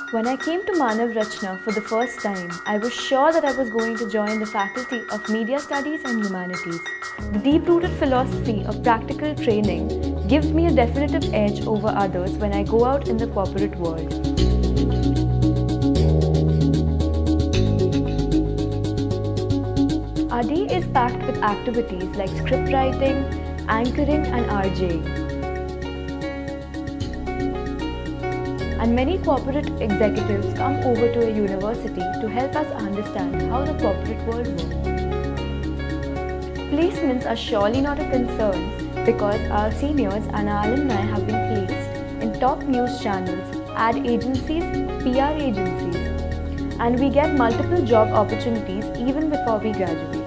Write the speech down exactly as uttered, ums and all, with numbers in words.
When I came to Manav Rachna for the first time, I was sure that I was going to join the Faculty of Media Studies and Humanities. The deep-rooted philosophy of practical training gives me a definitive edge over others when I go out in the corporate world. Our day is packed with activities like script writing, anchoring and RJing. And many corporate executives come over to a university to help us understand how the corporate world works. Placements are surely not a concern because our seniors and our alumni have been placed in top news channels, ad agencies, P R agencies, and we get multiple job opportunities even before we graduate.